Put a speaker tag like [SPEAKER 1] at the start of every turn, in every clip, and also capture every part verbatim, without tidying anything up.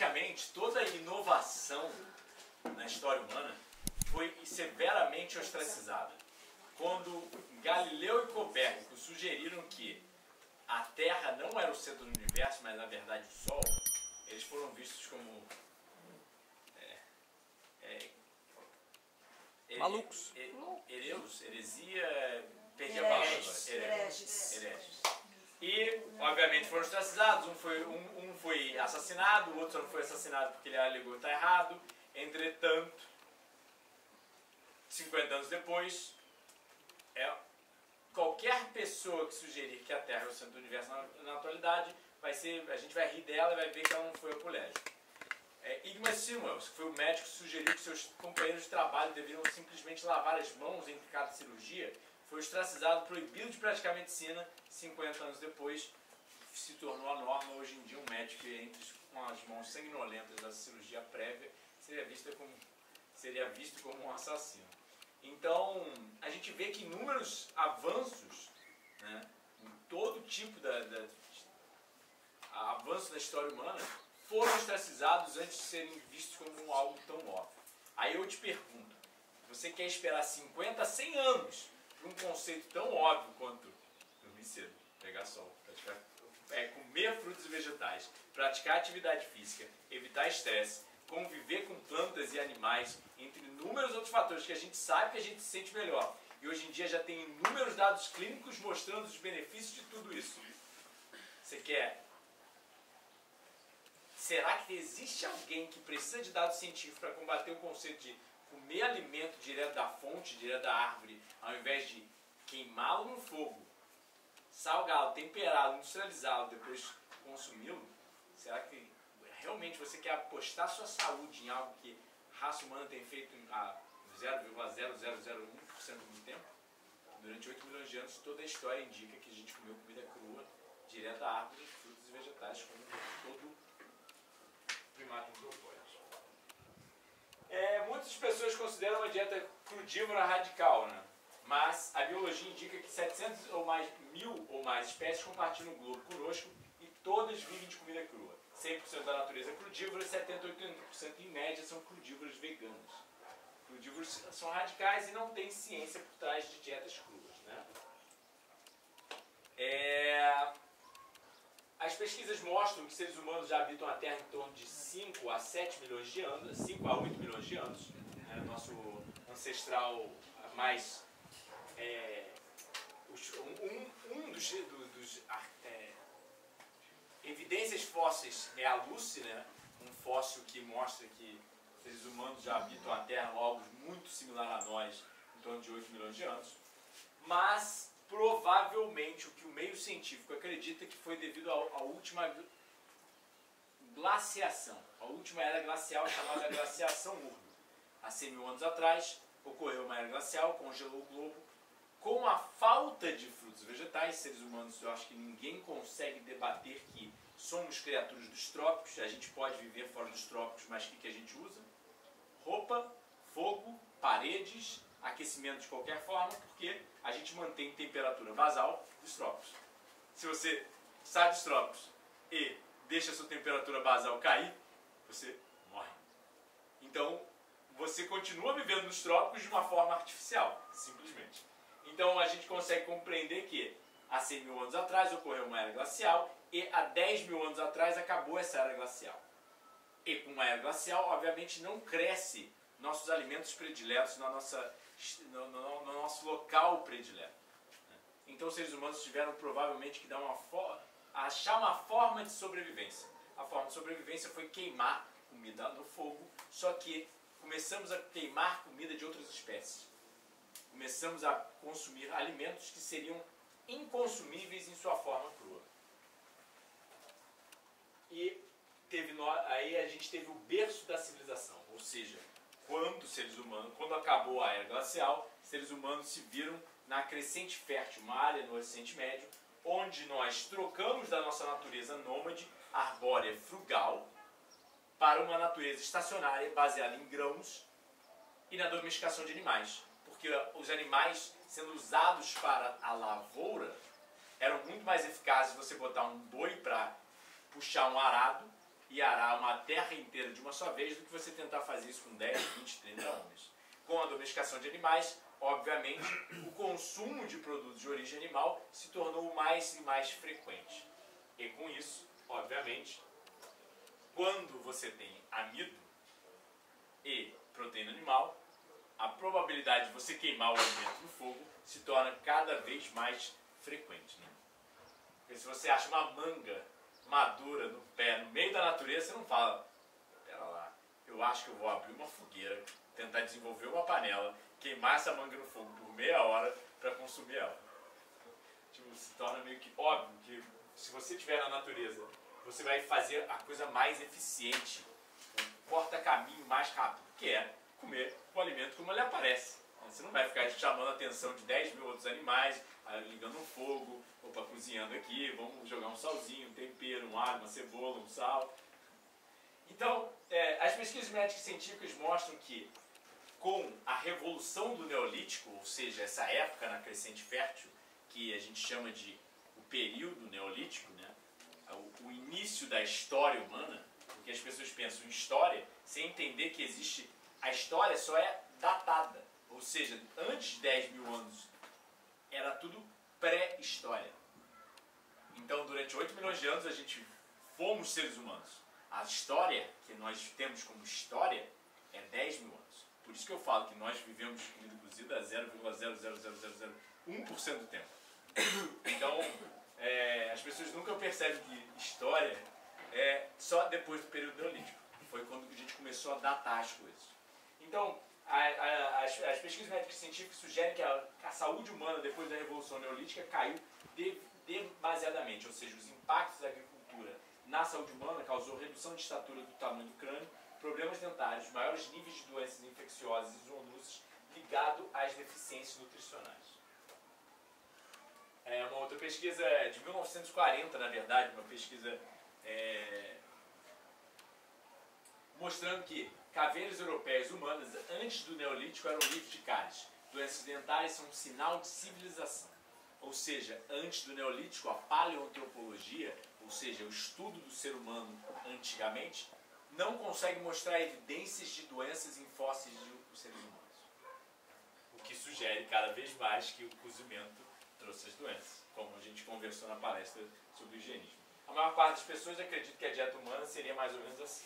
[SPEAKER 1] praticamente toda a inovação na história humana foi severamente ostracizada. Quando Galileu e Copérnico sugeriram que a Terra não era o centro do universo, mas na verdade o Sol, eles foram vistos como é, é,
[SPEAKER 2] malucos.
[SPEAKER 1] Hereus, heresia, perdi a palavra agora. Hereges. Hereges. E, obviamente, foram ostracizados. Um foi, um, um foi assassinado, o outro não foi assassinado porque ele alegou estar errado. Entretanto, cinquenta anos depois, é, qualquer pessoa que sugerir que a Terra é o centro do universo na, na atualidade, vai ser, a gente vai rir dela e vai ver que ela não foi apolégio. É, Igmar Simmels, que foi o médico que sugeriu que seus companheiros de trabalho deveriam simplesmente lavar as mãos entre cada cirurgia, foi ostracizado, proibido de praticar medicina. cinquenta anos depois, se tornou a norma. Hoje em dia, um médico que entre com as mãos sanguinolentas da cirurgia prévia seria visto como, seria visto como um assassino. Então, a gente vê que inúmeros avanços, né, em todo tipo da, da avanço da história humana, foram ostracizados antes de serem vistos como algo tão óbvio. Aí eu te pergunto, você quer esperar cinquenta, cem anos para um conceito tão óbvio quanto dormir cedo, pegar sol, praticar, é, comer frutos e vegetais, praticar atividade física, evitar estresse, conviver com plantas e animais, entre inúmeros outros fatores que a gente sabe que a gente se sente melhor. E hoje em dia já tem inúmeros dados clínicos mostrando os benefícios de tudo isso. Você quer... Será que existe alguém que precisa de dados científicos para combater o conceito de comer alimento direto da fonte, direto da árvore, ao invés de queimá-lo no fogo, salgá-lo, temperá-lo, industrializá-lo, depois consumi-lo? Será que realmente você quer apostar sua saúde em algo que a raça humana tem feito a zero vírgula zero zero zero um por cento do tempo? Durante oito milhões de anos, toda a história indica que a gente comeu comida crua, direto da árvore, frutos e vegetais, como todo primato antropóide. É, muitas pessoas consideram uma dieta crudívora radical, né? Mas a biologia indica que setecentas ou mais, mil ou mais espécies compartilham o globo conosco e todas vivem de comida crua. cem por cento da natureza é crudívora e setenta a oitenta por cento em média são crudívoras veganas. Crudívoros são radicais e não tem ciência por trás de dietas cruas, né? É... As pesquisas mostram que seres humanos já habitam a Terra em torno de cinco a sete milhões de anos, cinco a oito milhões de anos. Né? Nosso ancestral mais... É, um, um dos, dos é, evidências fósseis é a Lucy, né? Um fóssil que mostra que seres humanos já habitam a Terra, algo muito similar a nós, em torno de oito milhões de anos. Mas... provavelmente o que o meio científico acredita que foi devido à última glaciação, a última era glacial chamada glaciação Urno. Há cem mil anos atrás ocorreu uma era glacial, congelou o globo. Com a falta de frutos vegetais, seres humanos, eu acho que ninguém consegue debater que somos criaturas dos trópicos, a gente pode viver fora dos trópicos, mas o que, que a gente usa? Roupa, fogo, paredes, aquecimento de qualquer forma, porque a gente mantém temperatura basal dos trópicos. Se você sai dos trópicos e deixa a sua temperatura basal cair, você morre. Então, você continua vivendo nos trópicos de uma forma artificial, simplesmente. Então, a gente consegue compreender que há cem mil anos atrás ocorreu uma era glacial e há dez mil anos atrás acabou essa era glacial. E com uma era glacial, obviamente, não cresce nossos alimentos prediletos na nossa, no, no, no nosso local predileto. Então os seres humanos tiveram provavelmente que dar uma achar uma forma de sobrevivência. A forma de sobrevivência foi queimar comida no fogo, só que começamos a queimar comida de outras espécies. Começamos a consumir alimentos que seriam inconsumíveis em sua forma crua. E teve, aí a gente teve o berço da civilização, ou seja, quando seres humanos, quando acabou a era glacial, seres humanos se viram na crescente fértil, uma área no Oriente Médio, onde nós trocamos da nossa natureza nômade, arbórea, frugal, para uma natureza estacionária, baseada em grãos e na domesticação de animais. Porque os animais, sendo usados para a lavoura, eram muito mais eficazes você botar um boi para puxar um arado e arar uma terra inteira de uma só vez do que você tentar fazer isso com dez, vinte, trinta homens. Com a domesticação de animais, obviamente, o consumo de produtos de origem animal se tornou mais e mais frequente. E com isso, obviamente, quando você tem amido e proteína animal, a probabilidade de você queimar o alimento no fogo se torna cada vez mais frequente. Né? Porque se você acha uma manga madura no pé, no meio da natureza, você não fala, pera lá, eu acho que eu vou abrir uma fogueira, tentar desenvolver uma panela, queimar essa manga no fogo por meia hora para consumir ela. Tipo, se torna meio que óbvio que se você estiver na natureza, você vai fazer a coisa mais eficiente, o corta-caminho mais rápido, que é comer o alimento como ele aparece. Você não vai ficar chamando a atenção de dez mil outros animais, ligando um fogo, opa, cozinhando aqui, vamos jogar um salzinho, um tempero, um alho, uma cebola, um sal. Então, é, as pesquisas médicas e científicas mostram que com a revolução do Neolítico, ou seja, essa época na crescente fértil, que a gente chama de o período Neolítico, né? o, o início da história humana, porque as pessoas pensam em história sem entender que existe, a história só é datada, ou seja, antes de dez mil anos era tudo pré-história. Então, durante oito milhões de anos a gente fomos seres humanos. A história que nós temos como história é dez mil anos. Por isso que eu falo que nós vivemos de comida cozida a zero vírgula zero zero zero zero zero um por cento do tempo. Então, é, as pessoas nunca percebem que história é só depois do período neolítico. Foi quando a gente começou a datar as coisas. Então, a, a, as, as pesquisas médicas e científicas sugerem que a, a saúde humana depois da Revolução Neolítica caiu de, demasiadamente, ou seja, os impactos da agricultura na saúde humana causou redução de estatura do tamanho do crânio, problemas dentários, maiores níveis de doenças infecciosas e zoonoses ligado às deficiências nutricionais. É uma outra pesquisa de mil novecentos e quarenta, na verdade, uma pesquisa é, mostrando que caveiras europeias humanas antes do Neolítico eram livres de cáries. Doenças dentárias são um sinal de civilização. Ou seja, antes do Neolítico, a paleoantropologia, ou seja, o estudo do ser humano antigamente, não consegue mostrar evidências de doenças em fósseis de seres humanos. O que sugere cada vez mais que o cozimento trouxe as doenças, como a gente conversou na palestra sobre o higienismo. A maior parte das pessoas acredita que a dieta humana seria mais ou menos assim.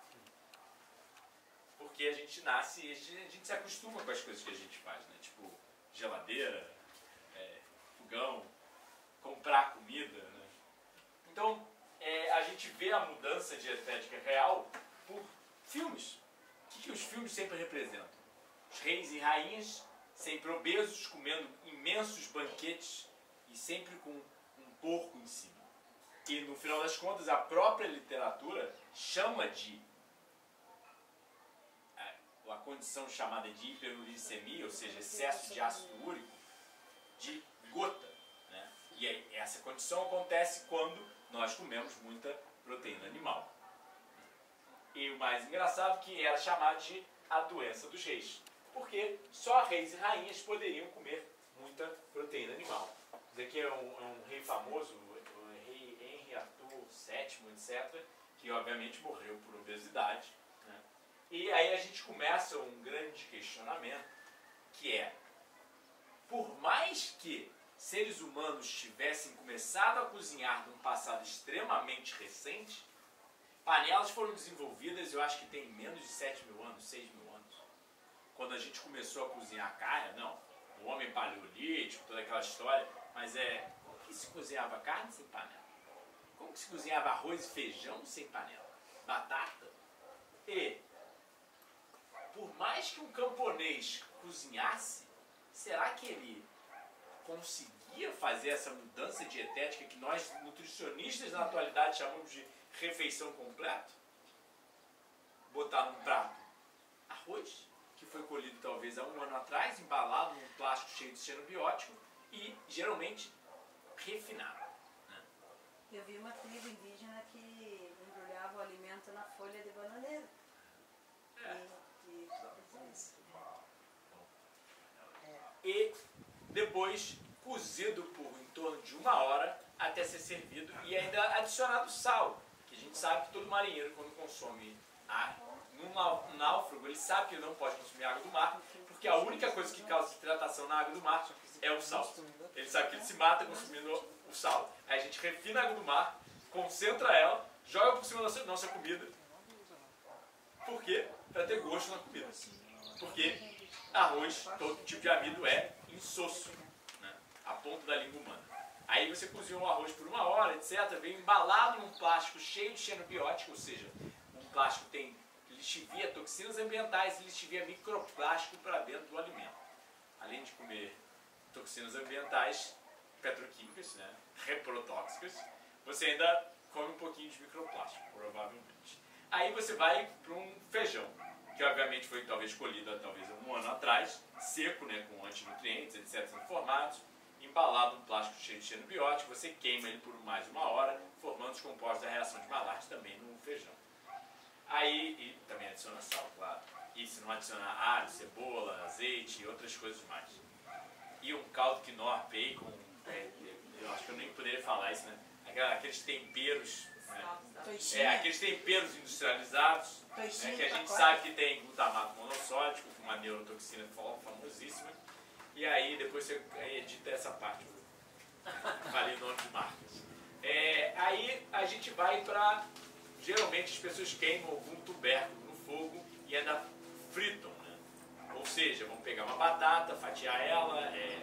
[SPEAKER 1] Porque a gente nasce e a gente, a gente se acostuma com as coisas que a gente faz, né? Tipo, geladeira, é, fogão, comprar comida, né? Então, é, a gente vê a mudança dietética real por filmes. O que, que os filmes sempre representam? Os reis e rainhas sempre obesos, comendo imensos banquetes e sempre com um porco em cima. E no final das contas, a própria literatura chama de a, a condição chamada de hiperuricemia, ou seja, excesso de ácido úrico, de gota. Né? E aí, essa condição acontece quando nós comemos muita proteína animal. E o mais engraçado é que era chamado de a doença dos reis. Porque só reis e rainhas poderiam comer muita proteína animal. Esse aqui é um, é um rei famoso, o rei Henri Arthur sétimo, etcétera, que obviamente morreu por obesidade. Né? E aí a gente começa um grande questionamento, que é, por mais que seres humanos tivessem começado a cozinhar num passado extremamente recente, panelas foram desenvolvidas, eu acho que tem menos de sete mil anos, seis mil anos. Quando a gente começou a cozinhar carne, não, o homem paleolítico, toda aquela história, mas é, como que se cozinhava carne sem panela? Como que se cozinhava arroz e feijão sem panela? Batata? E, por mais que um camponês cozinhasse, será que ele conseguia fazer essa mudança dietética que nós nutricionistas na atualidade chamamos de refeição completa? Botar num prato arroz, que foi colhido talvez há um ano atrás, embalado num plástico cheio de xenobiótico e geralmente refinado. Né?
[SPEAKER 2] Eu vi uma tribo indígena que embrulhava o alimento na folha de bananeira.
[SPEAKER 1] É.
[SPEAKER 2] E, e,
[SPEAKER 1] e depois cozido por em torno de uma hora até ser servido e ainda adicionado sal, que a gente gente sabe que todo marinheiro, quando consome ar, num nau- um náufrago, ele sabe que ele não pode consumir água do mar, porque a única coisa que causa desidratação na água do mar é o sal. Ele sabe que ele se mata consumindo o sal. Aí a gente refina a água do mar, concentra ela, joga por cima da nossa, nossa comida. Por quê? Para ter gosto na comida. Porque arroz, todo tipo de amido é insosso, né? A ponto da língua humana. Aí você cozinha o arroz por uma hora, etcétera. Vem embalado num plástico cheio de xenobiótico, ou seja, um plástico tem lixivia, toxinas ambientais e lixivia microplástico para dentro do alimento. Além de comer toxinas ambientais, petroquímicas, né, reprotóxicas, você ainda come um pouquinho de microplástico, provavelmente. Aí você vai para um feijão, que obviamente foi talvez colhido talvez um ano atrás, seco, né, com antinutrientes, etcétera, formados, embalado num plástico cheio de xenobiótico, você queima ele por mais uma hora, formando os compostos da reação de Maillard também no feijão. Aí, e também adiciona sal, claro. E se não adicionar alho, cebola, azeite e outras coisas mais. E um caldo quinoa, bacon, é, eu acho que eu nem poderia falar isso, né? Aqueles temperos, né? É, aqueles temperos industrializados, né, que a gente sabe que tem glutamato monossódico, uma neurotoxina famosíssima. E aí depois você edita essa parte. Falei o nome de marcas. É, aí a gente vai para... Geralmente as pessoas queimam algum tubérculo no fogo e ainda fritam, né? Ou seja, vão pegar uma batata, fatiar ela, é,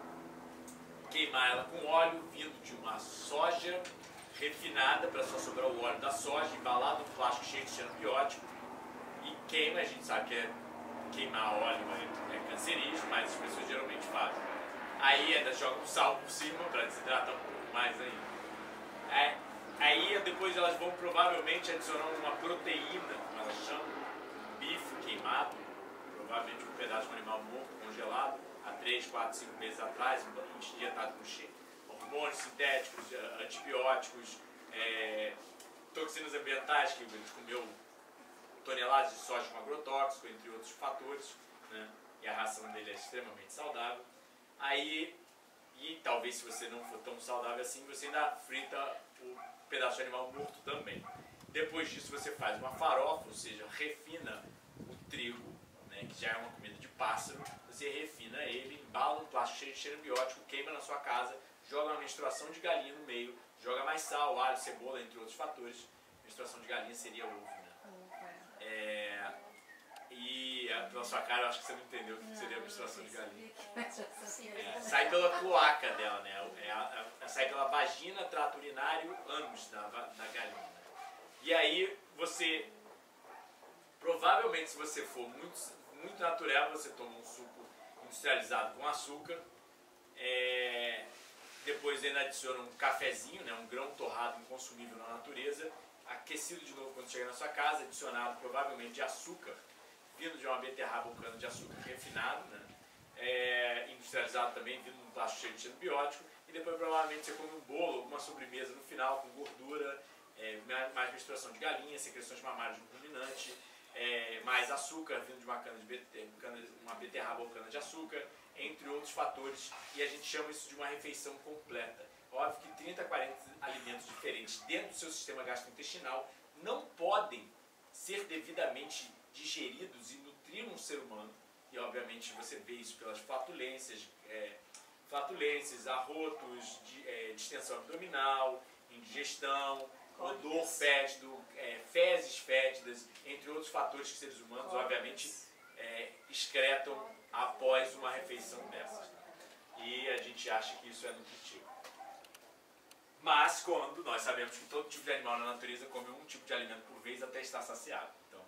[SPEAKER 1] queimar ela com óleo vindo de uma soja refinada para só sobrar o óleo da soja, embalado num plástico cheio de xenobiótico e queima. A gente sabe que é, queimar óleo é, é cancerígeno, mas as pessoas geralmente fazem. Aí ainda jogam sal por cima para desidratar um pouco mais ainda. É, Aí depois elas vão provavelmente adicionar uma proteína, como elas chamam, um bife queimado, provavelmente um pedaço de um animal morto, congelado, há três, quatro, cinco meses atrás, injetado com cheiro. Hormônios sintéticos, antibióticos, é, toxinas ambientais, que ele comeu toneladas de soja com agrotóxico, entre outros fatores, né? E a ração dele é extremamente saudável. Aí, e talvez se você não for tão saudável assim, você ainda frita o pedaço de animal morto também. Depois disso você faz uma farofa, ou seja, refina o trigo, né, que já é uma comida de pássaro, você refina ele, embala um plástico cheio de xenobiótico, queima na sua casa, joga uma menstruação de galinha no meio, joga mais sal, alho, cebola, entre outros fatores. Menstruação de galinha seria ovo, né? É, e pela sua cara eu acho que você não entendeu o que seria a menstruação de galinha. É, sai pela cloaca dela, né? É, a, a, sai pela vagina, trato urinário, ânus da, da galinha. E aí você, provavelmente se você for muito, muito natural, você toma um suco industrializado com açúcar, é, depois ainda adiciona um cafezinho, né? Um grão torrado inconsumível na natureza, aquecido de novo quando chega na sua casa, adicionado provavelmente de açúcar, vindo de uma beterraba ou cana de açúcar refinado, né? É, industrializado também, vindo num plástico cheio de xenobiótico, e depois provavelmente você come um bolo, alguma sobremesa no final com gordura, é, mais menstruação de galinha, secreções mamárias no ruminante, é, mais açúcar vindo de uma cana de bete, cana, uma beterraba ou cana de açúcar, entre outros fatores, e a gente chama isso de uma refeição completa. Óbvio que trinta, quarenta alimentos diferentes dentro do seu sistema gastrointestinal não podem ser devidamente digeridos e nutrir um ser humano, e obviamente você vê isso pelas flatulências, é, flatulências, arrotos, de, é, distensão abdominal, indigestão, odor fétido, é, fezes fétidas, entre outros fatores que seres humanos obviamente é, excretam após uma refeição dessas. E a gente acha que isso é nutritivo. Mas quando nós sabemos que todo tipo de animal na natureza come um tipo de alimento por vez até estar saciado. Então.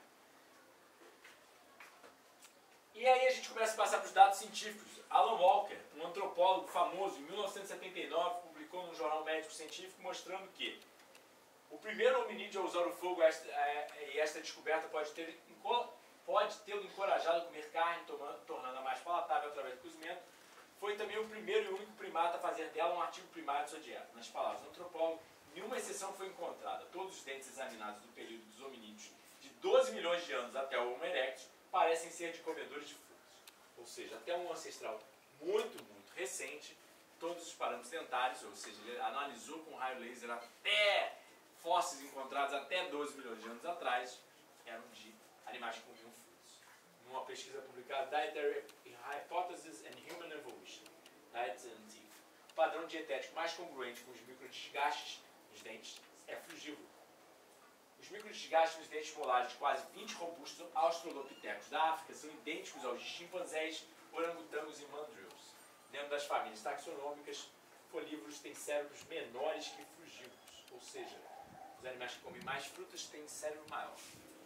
[SPEAKER 1] E aí a gente começa a passar para os dados científicos. Alan Walker, um antropólogo famoso, em mil novecentos e setenta e nove, publicou no Jornal Médico Científico mostrando que o primeiro hominídeo a usar o fogo, esta, é, e esta descoberta pode ter pode tê-lo encorajado a comer carne, tornando-a mais palatável através do cozimento, foi também o primeiro e único primata a fazer dela um artigo primário de sua dieta. Nas palavras do antropólogo, nenhuma exceção foi encontrada. Todos os dentes examinados do período dos hominídeos de doze milhões de anos até o Homo erectus parecem ser de comedores de frutos. Ou seja, até um ancestral muito, muito recente, todos os parâmetros dentários, ou seja, ele analisou com raio laser até fósseis encontrados até doze milhões de anos atrás eram de animais que comiam frutos. Numa pesquisa publicada, Dietary Hypothesis and Human Evolution, Diet Scientific, o padrão dietético mais congruente com os microdesgastes nos dentes é frugívoro. Os microdesgastes nos dentes molares de quase vinte robustos australopitecos da África são idênticos aos de chimpanzés, orangotangos e mandrills. Dentro das famílias taxonômicas, folívoros têm cérebros menores que frugívoros, ou seja, os animais que comem mais frutas têm cérebro maior.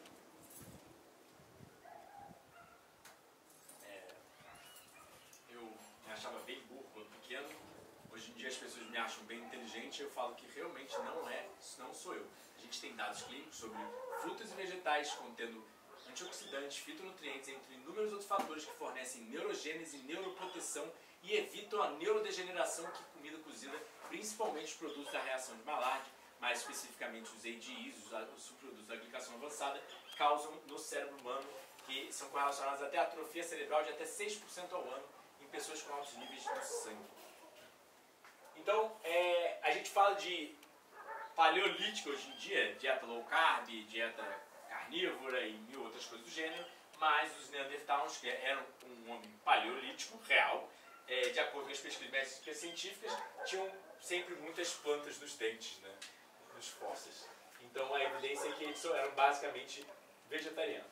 [SPEAKER 1] É, eu me achava bem burro quando pequeno. Hoje em dia as pessoas me acham bem inteligente e eu falo que realmente não é, não sou eu. A gente tem dados clínicos sobre frutas e vegetais contendo antioxidantes, fitonutrientes, entre inúmeros outros fatores que fornecem neurogênese e neuroproteção e evitam a neurodegeneração que comida cozida, principalmente os produtos da reação de Maillard, mais especificamente os A D Es, os subprodutos da glicação avançada, causam no cérebro humano, que são correlacionados até a atrofia cerebral de até seis por cento ao ano em pessoas com altos níveis de sangue. Então, é, a gente fala de paleolítica hoje em dia, dieta low carb, dieta carnívora e mil outras coisas do gênero, mas os neandertais, que eram um homem paleolítico real, é, de acordo com as pesquisas médicas científicas, tinham sempre muitas plantas nos dentes, né, nos fósseis. Então a evidência é que eles eram basicamente vegetarianos.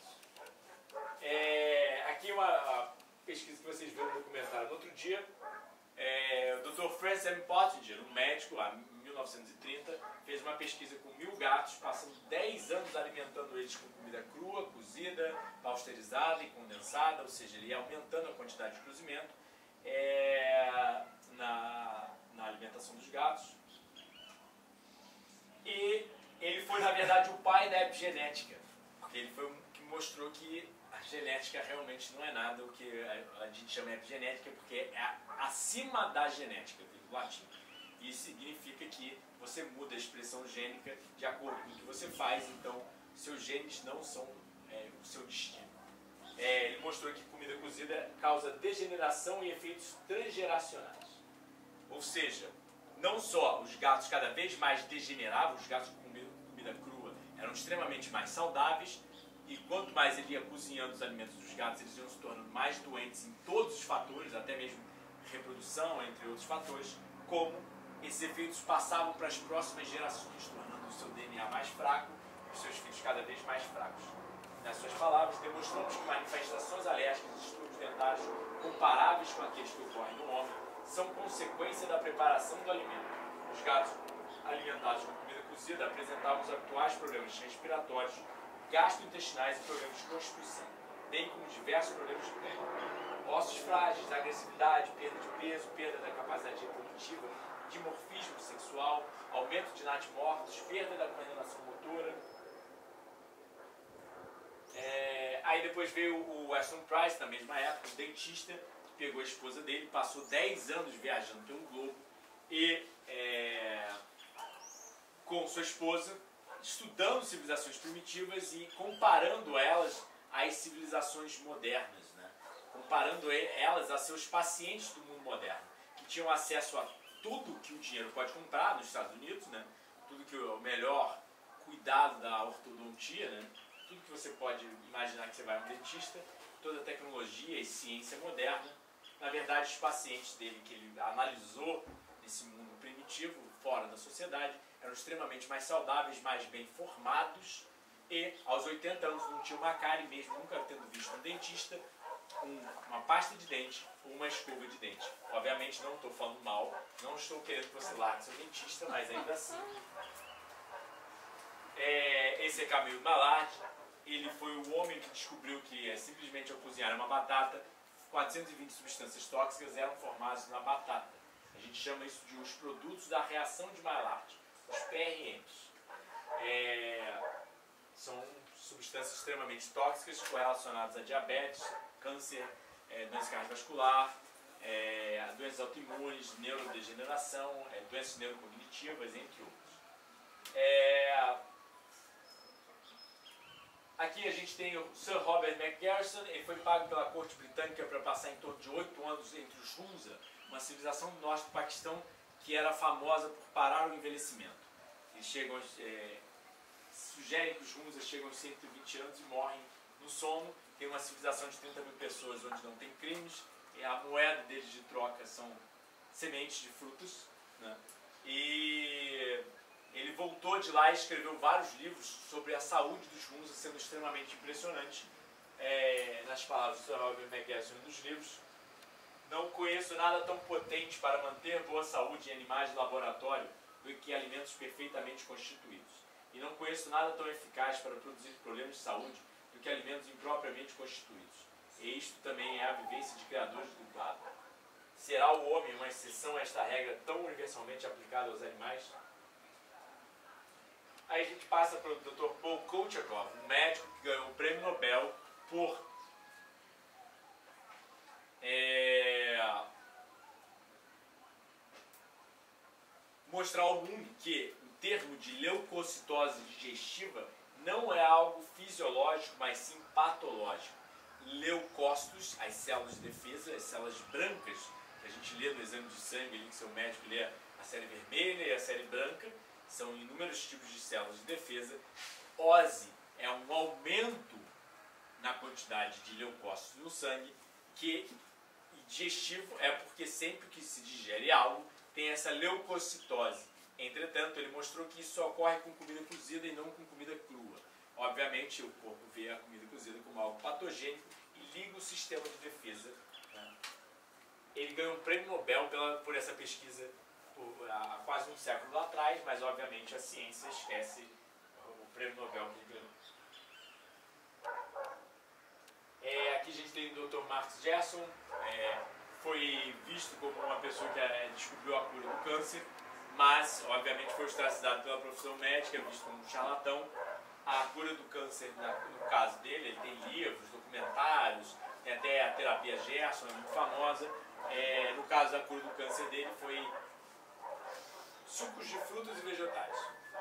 [SPEAKER 1] É, aqui uma a pesquisa que vocês viram no documentário no outro dia, é, o doutor Francis M. Pottinger, um médico lá em mil novecentos e trinta, fez uma pesquisa com mil gatos, passando dez anos alimentando eles com comida crua, cozida, pasteurizada e condensada, ou seja, ele ia aumentando a quantidade de cozimento é, na, na alimentação dos gatos. E ele foi, na verdade, o pai da epigenética, porque ele foi o que mostrou que a genética realmente não é nada o que a, a gente chama de epigenética, porque é acima da genética, do latim. Isso significa que você muda a expressão gênica de acordo com o que você faz, então seus genes não são é, o seu destino. É, ele mostrou que comida cozida causa degeneração e efeitos transgeracionais. Ou seja, não só os gatos cada vez mais degeneravam, os gatos com comida, comida crua eram extremamente mais saudáveis, e quanto mais ele ia cozinhando os alimentos dos gatos, eles iam se tornando mais doentes em todos os fatores, até mesmo reprodução, entre outros fatores, como esses efeitos passavam para as próximas gerações, tornando o seu D N A mais fraco e os seus filhos cada vez mais fracos. Nas suas palavras, demonstramos que manifestações alérgicas e distúrbios dentários comparáveis com aqueles que ocorrem no homem são consequência da preparação do alimento. Os gatos alimentados com comida cozida apresentavam os habituais problemas respiratórios, gastrointestinais e problemas de constituição, bem como diversos problemas de pele. Ossos frágeis, agressividade, perda de peso, perda da capacidade reprodutiva, dimorfismo sexual, aumento de natimortos, perda da coordenação motora. É, aí depois veio o Weston Price, na mesma época, um dentista, que pegou a esposa dele, passou dez anos viajando pelo globo e é, com sua esposa, estudando civilizações primitivas e comparando elas às civilizações modernas, né? Comparando elas a seus pacientes do mundo moderno, que tinham acesso a tudo que o dinheiro pode comprar nos Estados Unidos, né? Tudo que o melhor cuidado da ortodontia, né? Tudo que você pode imaginar que você vai a um dentista, toda a tecnologia e ciência moderna. Na verdade, os pacientes dele que ele analisou nesse mundo primitivo, fora da sociedade, eram extremamente mais saudáveis, mais bem formados e aos oitenta anos não tinham uma cárie, mesmo nunca tendo visto um dentista, um, uma pasta de dente ou uma escova de dente. Obviamente não estou falando mal, não estou querendo que você largue seu dentista, mas ainda assim. É, esse é Camille Maillard. Ele foi o homem que descobriu que é, simplesmente ao cozinhar uma batata, quatrocentas e vinte substâncias tóxicas eram formadas na batata. A gente chama isso de os produtos da reação de Maillard, os P R Ms. É, são substâncias extremamente tóxicas correlacionadas a diabetes, câncer, é, doença cardiovascular, é, doenças autoimunes, neurodegeneração, é, doenças neurocognitivas, entre outros. É, aqui a gente tem o Sir Robert McGarrison. Ele foi pago pela corte britânica para passar em torno de oito anos entre os Hunza, uma civilização do norte do Paquistão que era famosa por parar o envelhecimento. Eles chegam, é, sugerem que os Hunza chegam aos cento e vinte anos e morrem no sono. Tem uma civilização de trinta mil pessoas onde não tem crimes. E a moeda deles de troca são sementes de frutos, né? E ele voltou de lá e escreveu vários livros sobre a saúde dos Hunza, sendo extremamente impressionante. É, nas palavras do Robert McGuinness, um dos livros: não conheço nada tão potente para manter boa saúde em animais de laboratório do que alimentos perfeitamente constituídos. E não conheço nada tão eficaz para produzir problemas de saúde do que alimentos impropriamente constituídos. E isto também é a vivência de criadores do gado. Será o homem uma exceção a esta regra tão universalmente aplicada aos animais? Aí a gente passa para o doutor Paul Kolchakov, um médico que ganhou o prêmio Nobel por é, mostrar ao mundo que o termo de leucocitose digestiva não é algo fisiológico, mas sim patológico. Leucócitos, as células de defesa, as células brancas, que a gente lê no exame de sangue, ali, que seu médico lê a série vermelha e a série branca, são inúmeros tipos de células de defesa. Ose é um aumento na quantidade de leucócitos no sangue, que digestivo é porque sempre que se digere algo, tem essa leucocitose. Entretanto, ele mostrou que isso ocorre com comida cozida e não com comida crua. Obviamente, o corpo vê a comida cozida como algo patogênico e liga o sistema de defesa, né? Ele ganhou um prêmio Nobel pela, por essa pesquisa por, há quase um século atrás, mas obviamente a ciência esquece o prêmio Nobel que ele ganhou. É, aqui a gente tem o doutor Marcus Gerson, é, foi visto como uma pessoa que é, descobriu a cura do câncer, mas obviamente foi ostracizado pela profissão médica, visto como um charlatão. A cura do câncer, na, no caso dele, ele tem livros, documentários, tem até a terapia Gerson, é muito famosa. É, no caso da cura do câncer dele, foi sucos de frutas e vegetais.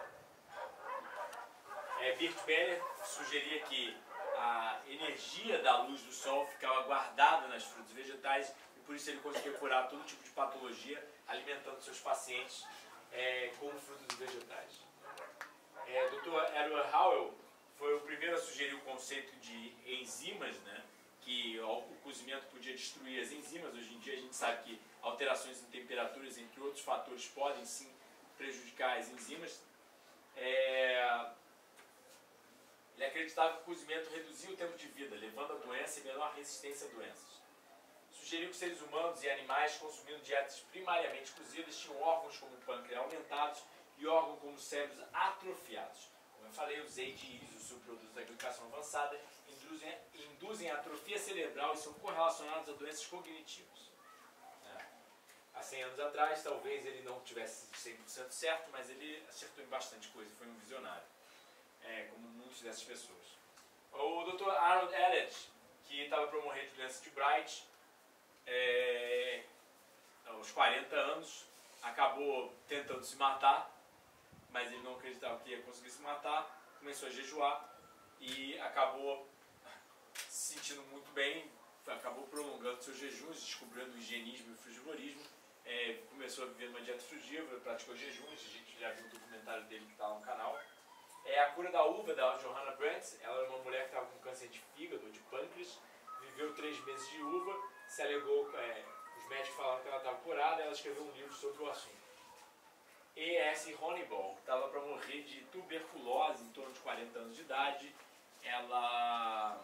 [SPEAKER 1] É, Bert Beller sugeria que a energia da luz do sol ficava guardada nas frutas e vegetais e por isso ele conseguia curar todo tipo de patologia alimentando seus pacientes é, com frutas e vegetais. É, doutor Edward Howell foi o primeiro a sugerir o conceito de enzimas, né, que o cozimento podia destruir as enzimas. Hoje em dia a gente sabe que alterações em temperaturas, entre outros fatores, podem sim prejudicar as enzimas. É, ele acreditava que o cozimento reduzia o tempo de vida, levando a doença e menor resistência a doenças. Sugeriu que seres humanos e animais consumindo dietas primariamente cozidas tinham órgãos como o pâncreas aumentados e órgãos como cérebros atrofiados. Como eu falei, os A D Es, os subprodutos da glicação avançada, induzem, induzem atrofia cerebral e são correlacionados a doenças cognitivas. É. Há cem anos atrás, talvez ele não tivesse cem por cento certo, mas ele acertou em bastante coisa, foi um visionário, é, como muitas dessas pessoas. O doutor Arnold Elliott, que estava para morrer de doença de Bright, é, aos quarenta anos, acabou tentando se matar, mas ele não acreditava que ia conseguir se matar, começou a jejuar e acabou se sentindo muito bem, acabou prolongando seus jejuns, descobrindo o higienismo e o frugivorismo, é, começou a viver uma dieta frugívora, praticou jejuns, a gente já viu o documentário dele que está lá no canal. É, a cura da uva, da Johanna Brandt, ela era uma mulher que estava com câncer de fígado, de pâncreas, viveu três meses de uva, se alegou, é, os médicos falaram que ela estava curada, ela escreveu um livro sobre o assunto. E S. Honeyball, que estava para morrer de tuberculose em torno de quarenta anos de idade, ela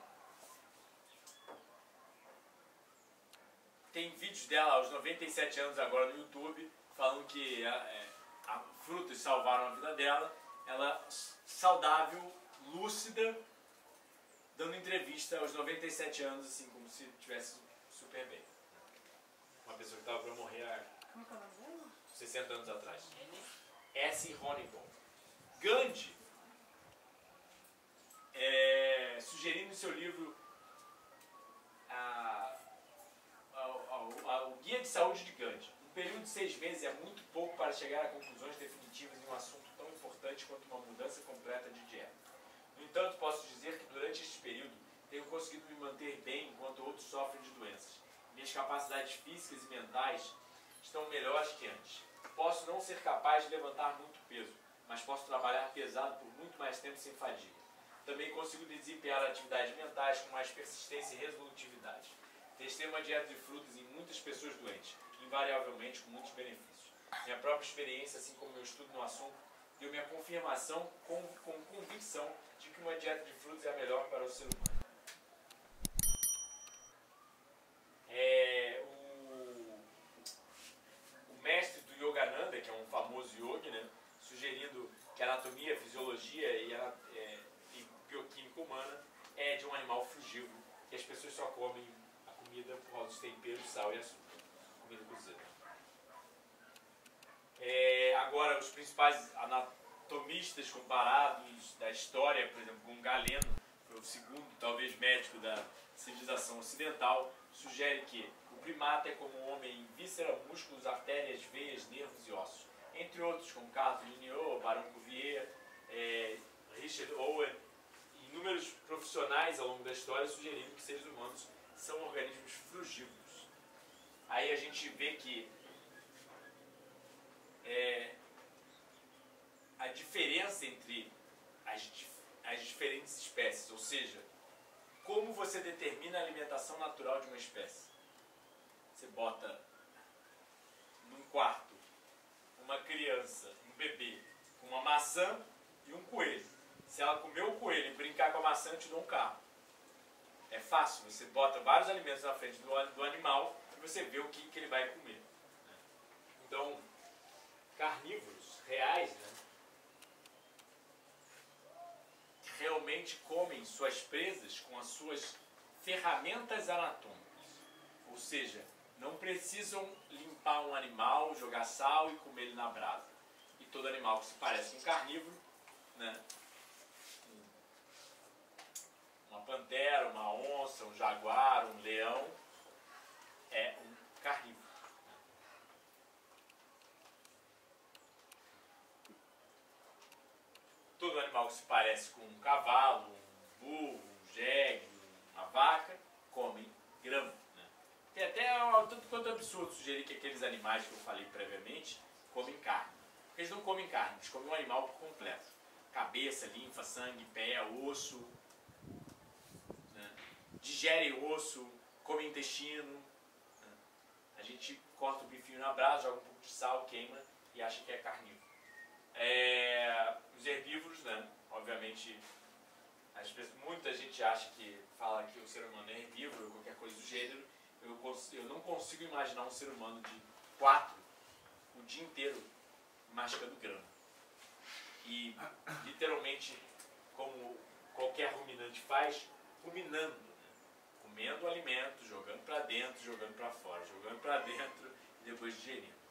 [SPEAKER 1] tem vídeos dela aos noventa e sete anos agora no YouTube, falando que a, a, a frutas salvaram a vida dela. Ela saudável, lúcida, dando entrevista aos noventa e sete anos, assim, como se estivesse super bem. Uma pessoa que estava para morrer há sessenta anos atrás. S. Honeyball. Gandhi, é, sugerindo em seu livro a, a, a, a, o Guia de Saúde de Gandhi. Um período de seis meses é muito pouco para chegar a conclusões definitivas em um assunto tão importante quanto uma mudança completa de dieta. No entanto, posso dizer que durante este período tenho conseguido me manter bem enquanto outros sofrem de doenças. Minhas capacidades físicas e mentais estão melhores que antes. Posso não ser capaz de levantar muito peso, mas posso trabalhar pesado por muito mais tempo sem fadiga. Também consigo desempenhar atividades mentais com mais persistência e resolutividade. Testei uma dieta de frutas em muitas pessoas doentes, invariavelmente com muitos benefícios. Minha própria experiência, assim como meu estudo no assunto, deu-me a confirmação com, com convicção de que uma dieta de frutas é a melhor para o ser humano. É, o, o mestre do Yogananda, que é um famoso yogi, né, sugerindo que a anatomia, a fisiologia e a é, e bioquímica humana é de um animal frugívoro, que as pessoas só comem a comida por causa dos temperos, sal e açúcar, comida cozida. É, agora, os principais anatomistas comparados da história, por exemplo, com Galeno, foi o segundo, talvez, médico da civilização ocidental, sugere que o primata é como um homem em víscera, músculos, artérias, veias, nervos e ossos. Entre outros, como Carlos Linneo, Baron Cuvier, é, Richard Owen, e inúmeros profissionais ao longo da história sugerindo que seres humanos são organismos frugívoros. Aí a gente vê que é, a diferença entre as, as diferentes espécies, ou seja, como você determina a alimentação natural de uma espécie. Você bota num quarto uma criança, um bebê, com uma maçã e um coelho. Se ela comer o coelho e brincar com a maçã, eu te dou um carro. É fácil, você bota vários alimentos na frente do, do animal e você vê o que, que ele vai comer. Então, carnívoros reais, né, realmente comem suas presas com as suas ferramentas anatômicas. Ou seja, não precisam limpar um animal, jogar sal e comer ele na brasa. E todo animal que se parece com um carnívoro, né, uma pantera, uma onça, um jaguar, um leão, é um carnívoro. Todo animal que se parece com um cavalo, um burro, um jegue, uma vaca, come grama. Né? Tem até um tanto quanto absurdo sugerir que aqueles animais que eu falei previamente comem carne. Porque eles não comem carne, eles comem um animal por completo. Cabeça, linfa, sangue, pé, osso. Né? Digere osso, come intestino. Né? A gente corta o bifinho na brasa, joga um pouco de sal, queima e acha que é carnívoro. É, os herbívoros, né? Obviamente, as pessoas, muita gente acha que fala que o ser humano é herbívoro ou qualquer coisa do gênero. Eu, eu não consigo imaginar um ser humano de quatro o dia inteiro mascando grama. E literalmente, como qualquer ruminante faz, ruminando, né? Comendo o alimento, jogando para dentro, jogando para fora, jogando para dentro e depois digerindo.